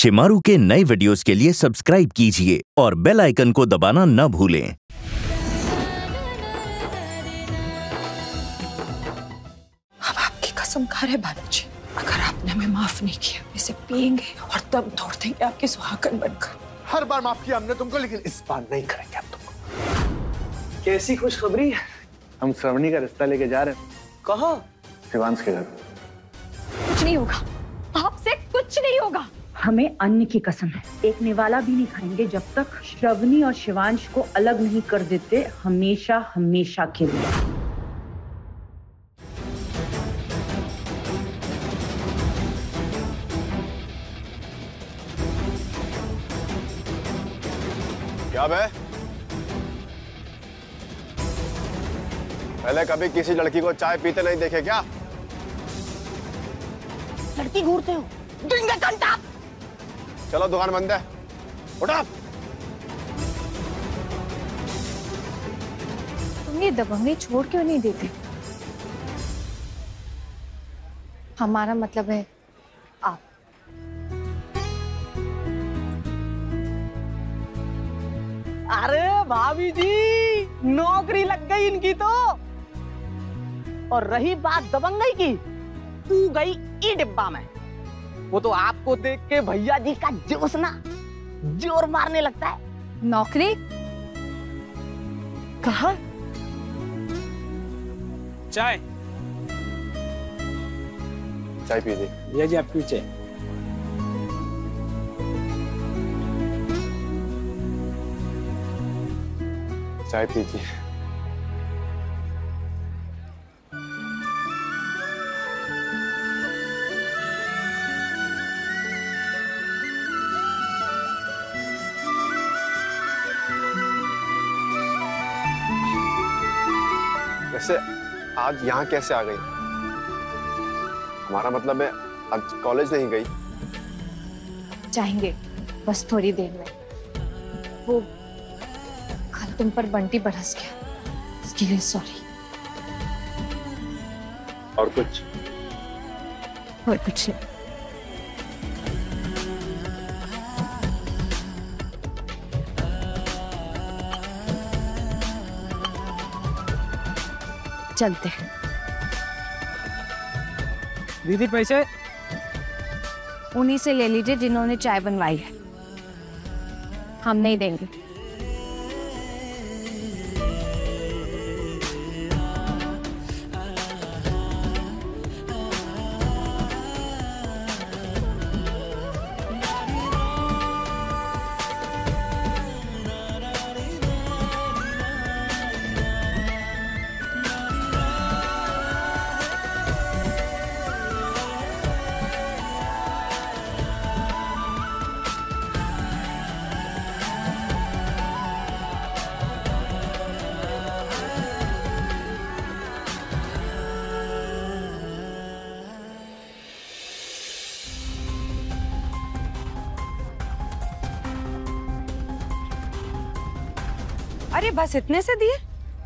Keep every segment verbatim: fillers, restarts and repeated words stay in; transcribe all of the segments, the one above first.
शेमारू के नए वीडियोस के लिए सब्सक्राइब कीजिए और बेल आइकन को दबाना न भूलें। हम आपकी कसम खा रहे बालाजी, अगर आपने हमें माफ नहीं किया, इसे पिएंगे और तब तोड़ देंगे आपके सुहागन बनकर। हर बार माफ किया हमने तुमको, लेकिन इस बार नहीं करेंगे हम तुमको। कैसी खुशखबरी है, हम श्रवणी का रिश्ता लेके जा रहे हैं। कहाँ? शिवांश के घर। कुछ नहीं होगा, आपसे कुछ नहीं होगा। हमें अन्न की कसम है, एक निवाला भी नहीं खाएंगे जब तक श्रवणी और शिवांश को अलग नहीं कर देते, हमेशा हमेशा के लिए। क्या बे? पहले कभी किसी लड़की को चाय पीते नहीं देखे क्या? लड़की घूरते हो? देंगे घंटा। चलो दुकान बंद है, उठा। तुम ये दबंगे छोड़ क्यों नहीं देते? हमारा मतलब है आप। अरे भाभी जी, नौकरी लग गई इनकी तो। और रही बात दबंगई की, तू गई ई डिब्बा में। वो तो आपको देख के भैया जी का जोश ना जोर मारने लगता है। नौकरी कहा? चाय चाय पी ली। भैया जी आपकी चाय। चाय पीजिए। वैसे आज यहाँ कैसे आ गई? हमारा मतलब है आज कॉलेज नहीं गई? जाएंगे बस थोड़ी देर में। वो कल तुम पर बंटी बरस गया, इसके लिए सॉरी। और कुछ? और कुछ नहीं। चलते हैं। दीदी पैसे उन्हीं से ले लीजिए जिन्होंने चाय बनवाई है, हम नहीं देंगे। अरे बस इतने से दिए?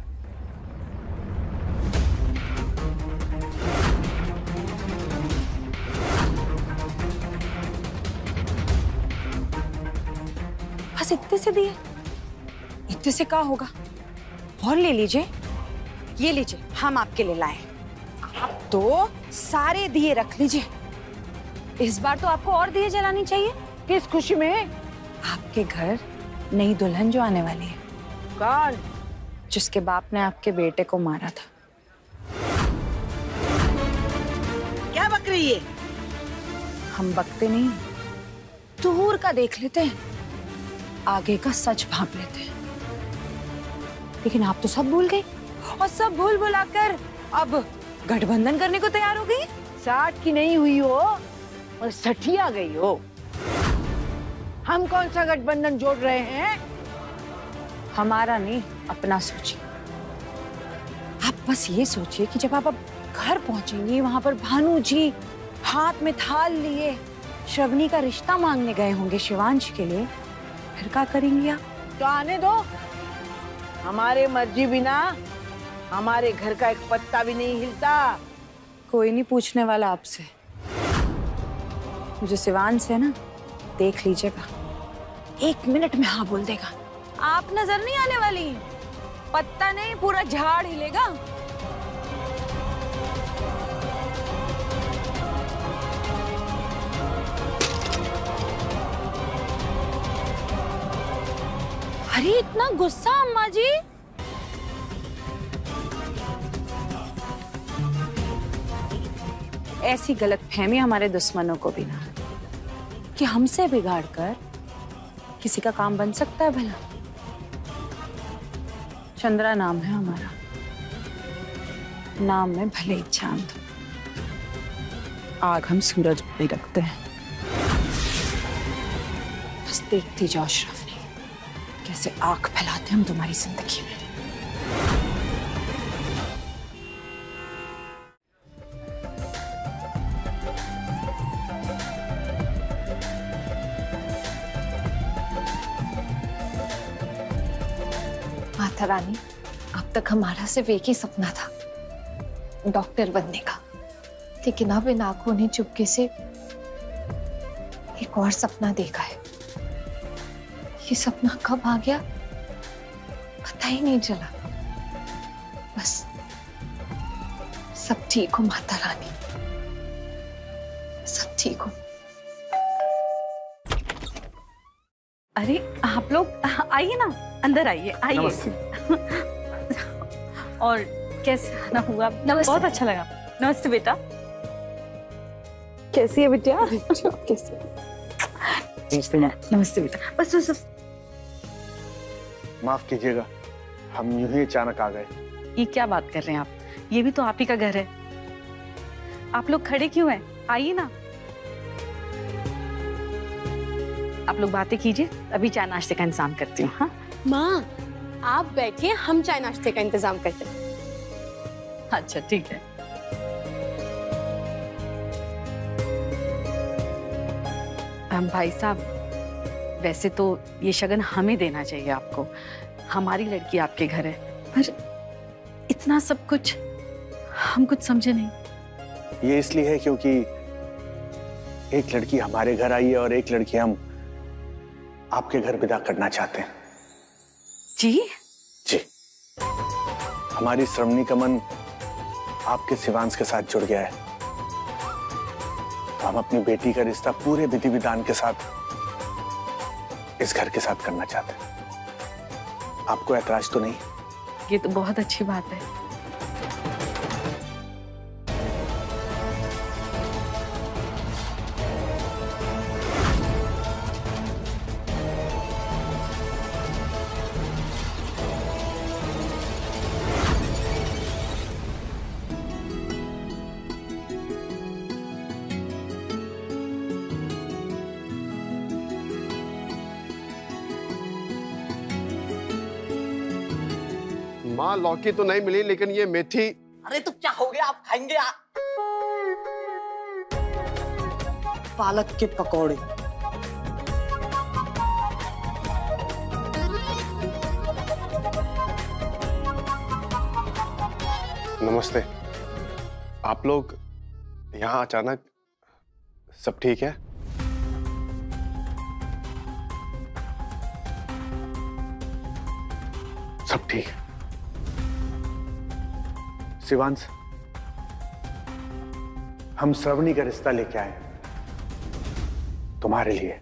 बस इतने से दिए? इतने से क्या होगा? और ले लीजिए, ये लीजिए, हम आपके लिए लाए। आप तो सारे दिए रख लीजिए। इस बार तो आपको और दिए जलानी चाहिए। किस खुशी में? आपके घर नई दुल्हन जो आने वाली है। कौन? जिसके बाप ने आपके बेटे को मारा था। क्या बक रही है? हम बकते नहीं, दूर का देख लेते हैं, आगे का सच भांप लेते हैं। लेकिन आप तो सब भूल गई, और सब भूल भुलाकर अब गठबंधन करने को तैयार हो गई। साठ की नहीं हुई हो और सठिया गई हो। हम कौन सा गठबंधन जोड़ रहे हैं? हमारा नहीं, अपना सोचिए। आप बस ये सोचिए कि जब आप अब घर पहुंचेंगी, वहां पर भानु जी हाथ में थाल लिए श्रवणी का रिश्ता मांगने गए होंगे शिवांश के लिए, फिर क्या करेंगी आप? तो आने दो, हमारे मर्जी बिना हमारे घर का एक पत्ता भी नहीं हिलता। कोई नहीं पूछने वाला आपसे। मुझे शिवांश है ना, देख लीजिएगा, एक मिनट में हाँ बोल देगा। आप नजर नहीं आने वाली, पत्ता नहीं पूरा झाड़ हिलेगा। अरे इतना गुस्सा अम्मा जी? ऐसी गलतफहमी हमारे दुश्मनों को भी ना कि हमसे बिगाड़ कर किसी का काम बन सकता है भला। चंद्रा नाम है हमारा, नाम में भले ही चांद, आग हम सूरज पे रखते हैं। बस देखती जाओ श्रावणी, कैसे आग फैलाते हम तुम्हारी जिंदगी में। माता रानी, अब तक हमारा सिर्फ एक ही सपना था, डॉक्टर बनने का, लेकिन अब इन आंखों ने चुपके से एक और सपना देखा है। ये सपना कब आ गया पता ही नहीं चला। बस सब ठीक हो माता रानी, सब ठीक हो। अरे आप लोग आइए ना, अंदर आइए आइए। और कैसे आना हुआ? बहुत अच्छा लगा। नमस्ते बेटा, कैसी है बिटिया? कैसी? नमस्ते बेटा। बस बस बस। माफ कीजिएगा, हम यूं ही अचानक आ गए। ये क्या बात कर रहे हैं आप? ये भी तो आप ही का घर है। आप लोग खड़े क्यों हैं? आइए ना, आप लोग बातें कीजिए, अभी चाय नाश्ते का इंतजाम करती हूँ। हाँ माँ, आप बैठिए, हम चाय नाश्ते का इंतजाम करते हैं। अच्छा ठीक है। भाई साहब, वैसे तो ये शगन हमें देना चाहिए आपको, हमारी लड़की आपके घर है, पर इतना सब कुछ हम कुछ समझे नहीं। ये इसलिए है क्योंकि एक लड़की हमारे घर आई है और एक लड़की हम आपके घर विदा करना चाहते हैं। जी जी, हमारी श्रवणी का मन आपके शिवांश के साथ जुड़ गया है, तो हम अपनी बेटी का रिश्ता पूरे विधि विधान के साथ इस घर के साथ करना चाहते हैं। आपको ऐतराज तो नहीं? ये तो बहुत अच्छी बात है। माँ, लौकी तो नहीं मिली, लेकिन ये मेथी। अरे तो क्या हो गया, आप खाएंगे? आ... पालक के पकौड़े। नमस्ते। आप लोग यहाँ अचानक? सब ठीक है? सब ठीक है। शिवांश, हम श्रवणी का रिश्ता लेके आए तुम्हारे लिए।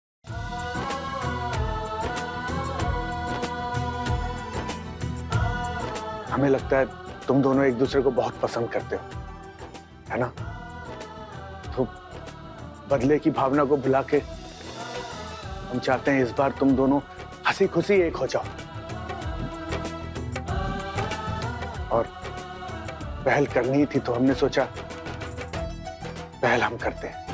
हमें लगता है तुम दोनों एक दूसरे को बहुत पसंद करते हो, है ना? तो बदले की भावना को भुला के हम चाहते हैं इस बार तुम दोनों हंसी खुशी एक हो जाओ और पहल करनी थी तो हमने सोचा पहल हम करते हैं।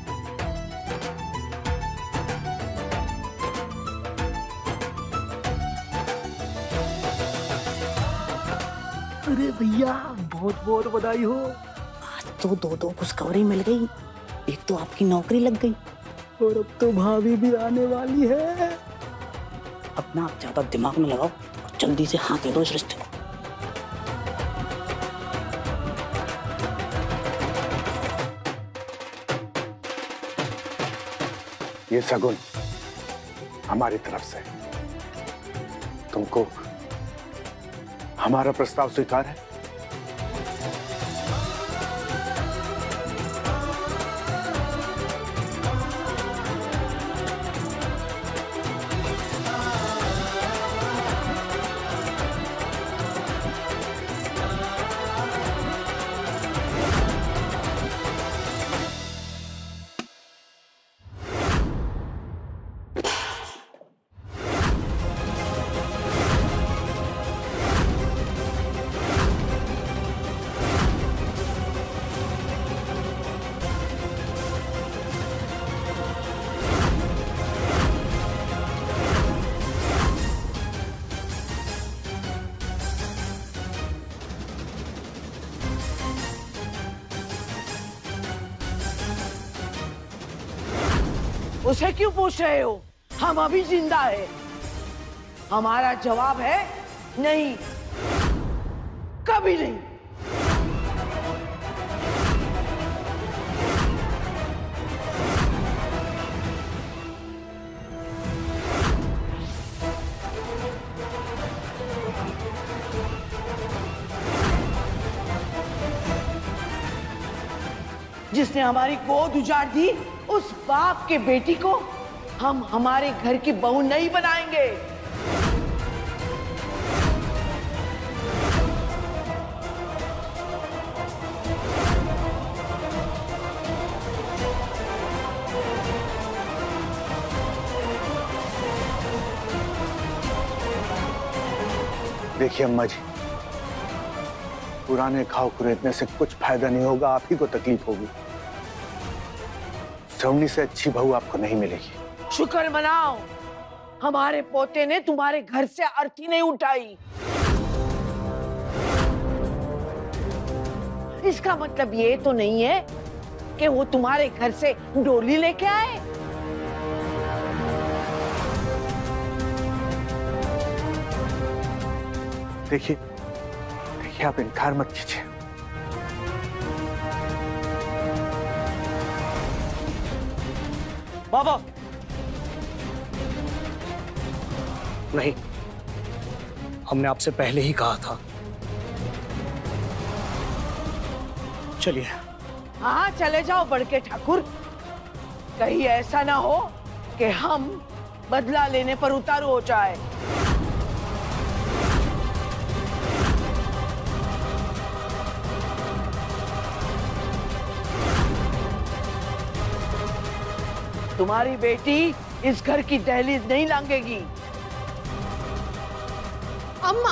अरे भैया, बहुत बहुत बधाई हो। आज तो दो दो खुशखबरी मिल गई, एक तो आपकी नौकरी लग गई और अब तो भाभी भी आने वाली है। अपना आप ज्यादा दिमाग में लगाओ और जल्दी से हाँ कह दो इस रिश्ते को। ये सगुन हमारी तरफ से। तुमको हमारा प्रस्ताव स्वीकार है? उसे क्यों पूछ रहे हो? हम अभी जिंदा है। हमारा जवाब है नहीं, कभी नहीं। जिसने हमारी गोद उजाड़ दी, उस बाप के बेटी को हम हमारे घर की बहू नहीं बनाएंगे। देखिए अम्मा जी, पुराने घाव कुरेदने से कुछ फायदा नहीं होगा, आप ही को तकलीफ होगी। श्रवणी से अच्छी बहू आपको नहीं मिलेगी। शुक्र मनाओ, हमारे पोते ने तुम्हारे घर से अर्थी नहीं उठाई। इसका मतलब ये तो नहीं है कि वो तुम्हारे घर से डोली लेके आए। देखिए देखिए, आप इनकार मत कीजिए। बाबा नहीं, हमने आपसे पहले ही कहा था। चलिए। हाँ चले जाओ बड़के ठाकुर, कहीं ऐसा ना हो कि हम बदला लेने पर उतारू हो जाए। तुम्हारी बेटी इस घर की दहलीज नहीं लांघेगी। अम्मा,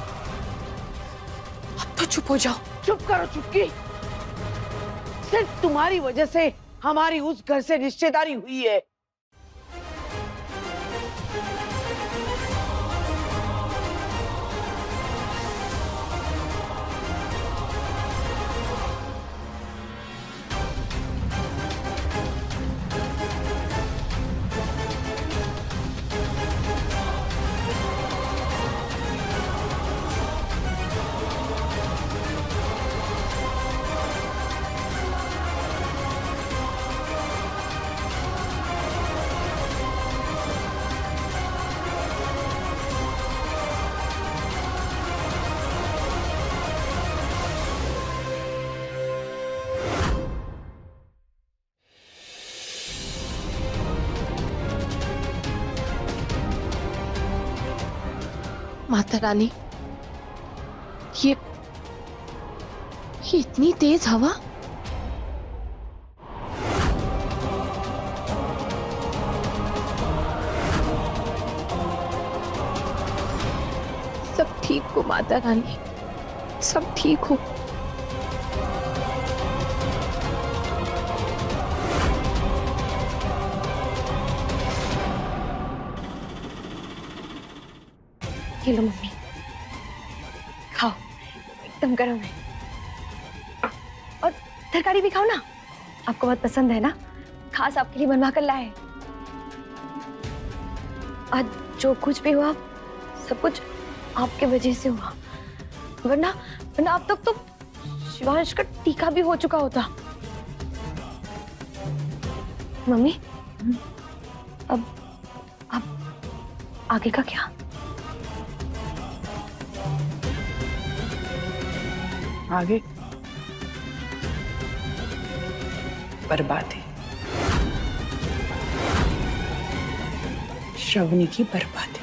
अब तो चुप हो जाओ। चुप करो चुपकी। सिर्फ तुम्हारी वजह से हमारी उस घर से रिश्तेदारी हुई है। माता रानी, ये ये इतनी तेज हवा। सब ठीक हो माता रानी, सब ठीक हो। ये लो मम्मी, खाओ, एकदम गर्म है। और तरकारी भी खाओ ना, आपको बहुत पसंद है ना, खास आपके लिए बनवा कर लाए। आज जो कुछ भी हुआ, सब कुछ आपके वजह से हुआ, वरना वरना अब तक तो शिवांश का टीका भी हो चुका होता। मम्मी, अब अब आगे का क्या? आगे बर्बादी, श्रवणी की बर्बादी।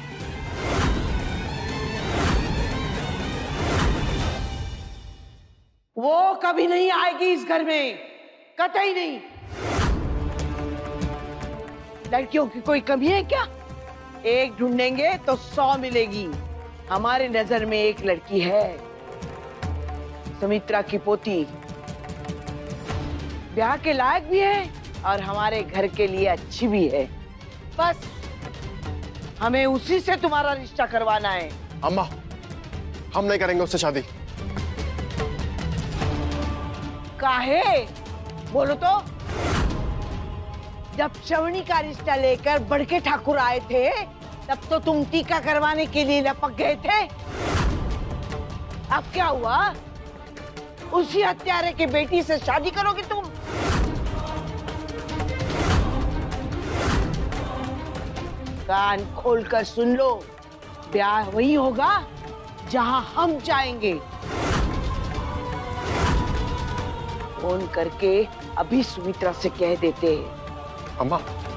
वो कभी नहीं आएगी इस घर में, कतई नहीं। लड़कियों की कोई कमी है क्या? एक ढूंढेंगे तो सौ मिलेगी। हमारे नजर में एक लड़की है, सुमित्रा की पोती, ब्याह के लायक भी है और हमारे घर के लिए अच्छी भी है। बस हमें उसी से तुम्हारा रिश्ता करवाना है। अम्मा, हम नहीं करेंगे उससे शादी। काहे? बोलो तो। जब श्रवणी का रिश्ता लेकर बड़के ठाकुर आए थे तब तो तुम टीका करवाने के लिए लपक गए थे। अब क्या हुआ? उसी हत्यारे के बेटी से शादी करोगे तुम? कान खोलकर सुन लो, ब्याह वही होगा जहां हम जाएंगे। फोन करके अभी सुमित्रा से कह देते हैं। अम्मा,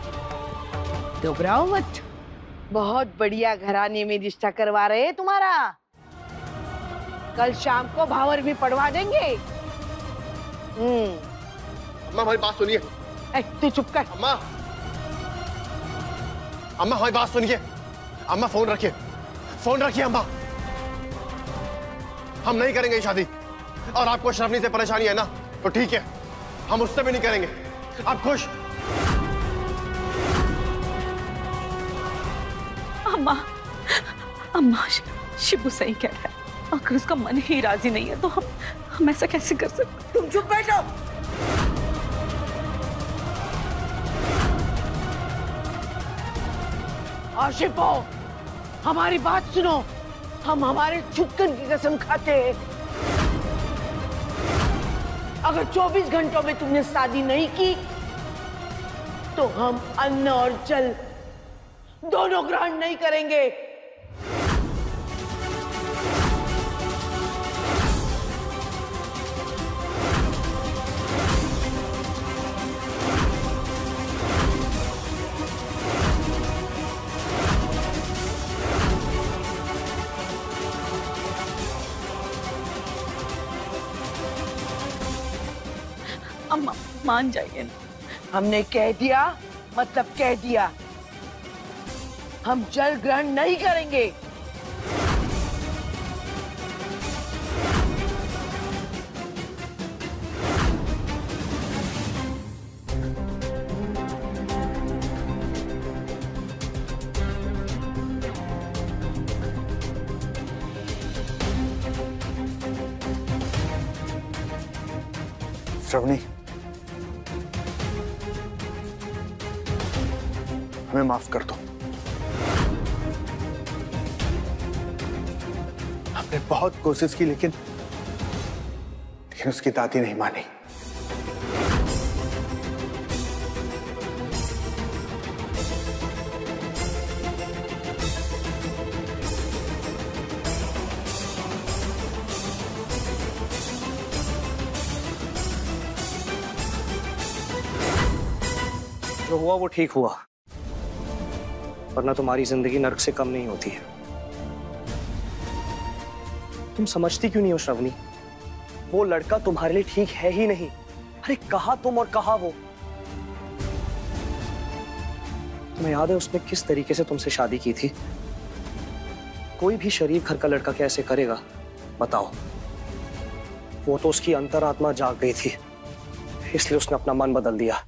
घबराओ मत, बहुत बढ़िया घराने में रिश्ता करवा रहे हैं तुम्हारा। कल शाम को भावर भी पढ़वा देंगे। हम्म। अम्मा हमारी बात सुनिए। ए, तू चुप कर। अम्मा, अम्मा हमारी बात सुनिए। अम्मा फोन रखिए, फोन रखिए अम्मा। हम नहीं करेंगे ये शादी। और आपको श्रवणी से परेशानी है ना, तो ठीक है, हम उससे भी नहीं करेंगे। आप खुश? अम्मा, अम्मा, शिबू सही कह रहा है। अगर उसका मन ही राजी नहीं है तो हम हम ऐसा कैसे कर सकते? तुम चुप बैठो। आशिफो, हमारी बात सुनो। हम हमारे छुटकन की कसम खाते हैं, अगर चौबीस घंटों में तुमने शादी नहीं की तो हम अन्न और जल दोनों ग्रहण नहीं करेंगे। अम्मा मान जाइए। हमने कह दिया मतलब कह दिया। हम जल ग्रहण नहीं करेंगे। श्रवणी, हमें माफ कर दो। हमने बहुत कोशिश की लेकिन लेकिन उसकी दादी नहीं मानी। जो हुआ वो ठीक हुआ, वरना तुम्हारी जिंदगी नर्क से कम नहीं होती है। तुम समझती क्यों नहीं हो श्रवणी? वो लड़का तुम्हारे लिए ठीक है ही नहीं। अरे कहा तुम और कहा वो। तुम्हें याद है उसने किस तरीके से तुमसे शादी की थी? कोई भी शरीफ घर का लड़का कैसे करेगा बताओ? वो तो उसकी अंतरात्मा जाग गई थी, इसलिए उसने अपना मन बदल दिया।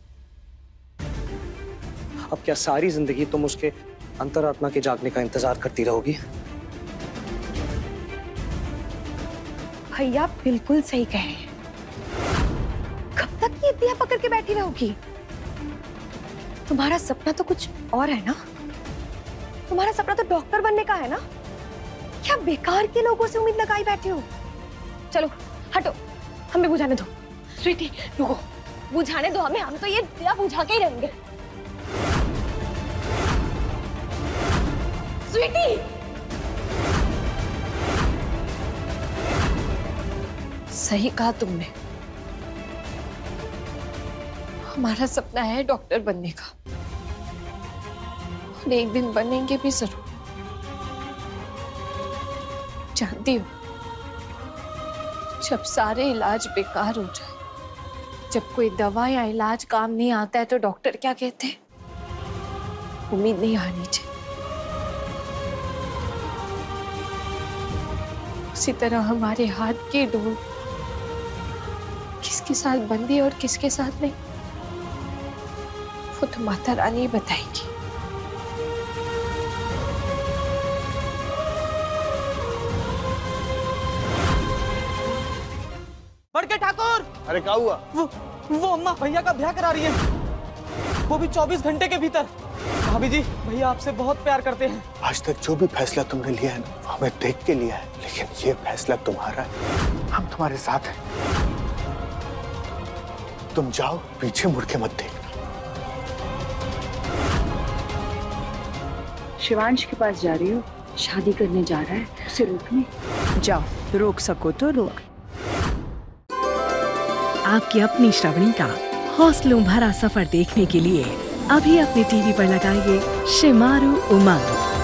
अब क्या सारी जिंदगी तुम उसके अंतरात्मा के जागने का इंतजार करती रहोगी? भैया बिल्कुल सही कह रहे हैं। कब तक ये दिया पकड़ के बैठी रहोगी? तुम्हारा सपना तो कुछ और है ना? तुम्हारा सपना तो डॉक्टर बनने का है ना? क्या बेकार के लोगों से उम्मीद लगाई बैठी हो? चलो हटो, हमें बुझाने दो। स्वीटी रुको, बुझाने दो हमें, हम तो ये दिया बुझा के ही रहेंगे। स्वीटी, सही कहा तुमने, हमारा सपना है डॉक्टर बनने का और एक दिन बनेंगे भी जरूर। जानती हो, जब सारे इलाज बेकार हो जाए, जब कोई दवा या इलाज काम नहीं आता है, तो डॉक्टर क्या कहते हैं? उम्मीद नहीं हारनी चाहिए। उसी तरह हमारे हाथ की डोर किसके साथ बंधी और किसके साथ नहीं, वो तो माता रानी बताएगी। बड़के ठाकुर! अरे क्या हुआ? वो वो अम्मा भैया का ब्याह करा रही है, वो भी चौबीस घंटे के भीतर। भाभी जी, भैया आपसे बहुत प्यार करते हैं। आज तक जो भी फैसला तुमने लिया है ना, वो हमें देख के लिया है, लेकिन ये फैसला तुम्हारा है, हम तुम्हारे साथ हैं। तुम जाओ, पीछे मुड़ के मत देखना। शिवांश के पास जा रही हो, शादी करने जा रहा है, उसे रोकने जाओ, रोक सको तो रोक। आपकी अपनी श्रावणी का हौसलों भरा सफर देखने के लिए अभी अपने टीवी पर लगाइए शेमारू उमंग।